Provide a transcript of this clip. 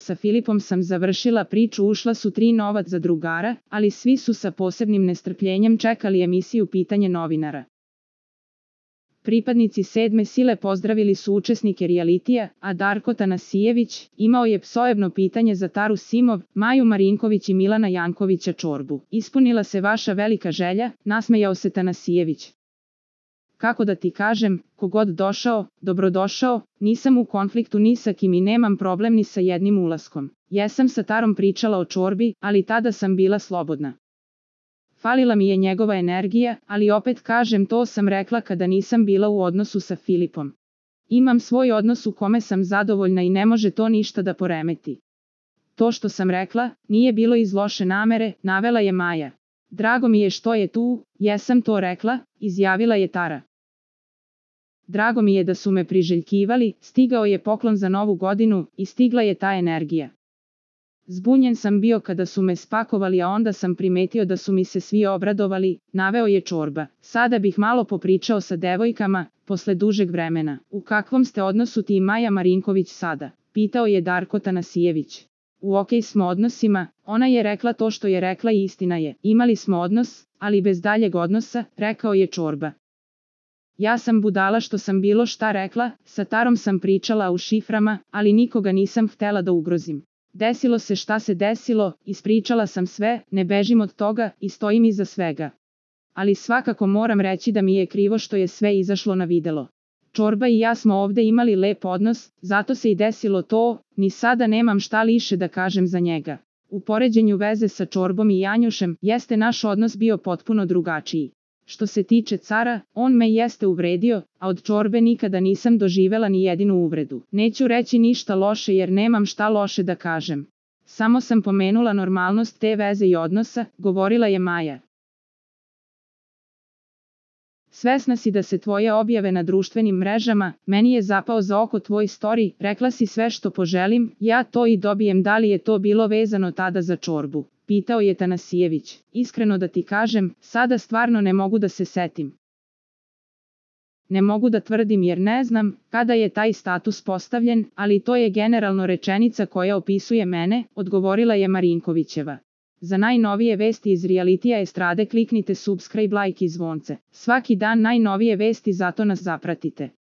sa Filipom sam završila priču, ušla su 3 nova zadrugara, ali svi su sa posebnim nestrpljenjem čekali emisiju Pitanje novinara. Pripadnici 7. sile pozdravili su učesnike realitija, a Darko Tanasijević imao je psojebno pitanje za Taru Simov, Maju Marinković i Milana Jankovića Čorbu. Ispunila se vaša velika želja, nasmejao se Tanasijević. Kako da ti kažem, kogod došao, dobrodošao, nisam u konfliktu ni sa kim i nemam problem ni sa jednim ulaskom. Jesam sa Tarom pričala o Čorbi, ali tada sam bila slobodna. Falila mi je njegova energija, ali opet kažem, to sam rekla kada nisam bila u odnosu sa Filipom. Imam svoj odnos u kome sam zadovoljna i ne može to ništa da poremeti. To što sam rekla, nije bilo iz loše namere, navela je Maja. Drago mi je što je tu, jesam to rekla, izjavila je Tara. Drago mi je da su me priželjkivali, stigao je poklon za Novu godinu i stigla je ta energija. Zbunjen sam bio kada su me spakovali, a onda sam primetio da su mi se svi obradovali, naveo je Čorba. Sada bih malo popričao sa devojkama, posle dužeg vremena. U kakvom ste odnosu ti i Maja Marinković sada? Pitao je Darko Tanasijević. U okej smo odnosima, ona je rekla to što je rekla i istina je. Imali smo odnos, ali bez daljeg odnosa, rekao je Čorba. Ja sam budala što sam bilo šta rekla, sa Tarom sam pričala u šiframa, ali nikoga nisam htela da ugrozim. Desilo se šta se desilo, ispričala sam sve, ne bežim od toga i stojim iza svega. Ali svakako moram reći da mi je krivo što je sve izašlo na videlo. Čorba i ja smo ovde imali lep odnos, zato se i desilo to, ni sada nemam šta liše da kažem za njega. U poređenju veze sa Čorbom i Janjušem, jeste naš odnos bio potpuno drugačiji. Što se tiče Cara, on me jeste uvredio, a od Čorbe nikada nisam doživela ni jedinu uvredu. Neću reći ništa loše jer nemam šta loše da kažem. Samo sam pomenula normalnost te veze i odnosa, govorila je Maja. Svesna si da se tvoje objave na društvenim mrežama, meni je zapao za oko tvoj story, rekla si sve što poželim, ja to i dobijem. Da li je to bilo vezano tada za Čorbu? Pitao je Tanasijević. Iskreno da ti kažem, sada stvarno ne mogu da se setim. Ne mogu da tvrdim jer ne znam kada je taj status postavljen, ali to je generalno rečenica koja opisuje mene, odgovorila je Marinkovićeva. Za najnovije vesti iz realitija estrade kliknite subscribe, like i zvonce. Svaki dan najnovije vesti, zato nas zapratite.